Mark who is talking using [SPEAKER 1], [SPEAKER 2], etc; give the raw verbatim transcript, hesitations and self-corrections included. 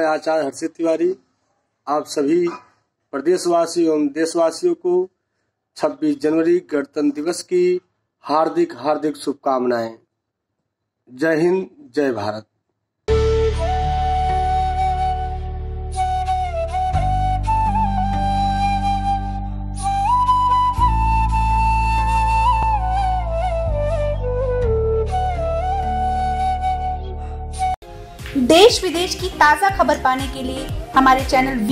[SPEAKER 1] मैं आचार्य हर्षित तिवारी आप सभी प्रदेशवासियों एवं देशवासियों को छब्बीस जनवरी गणतंत्र दिवस की हार्दिक हार्दिक शुभकामनाएं। जय हिंद, जय भारत।
[SPEAKER 2] देश विदेश की ताज़ा खबर पाने के लिए हमारे चैनल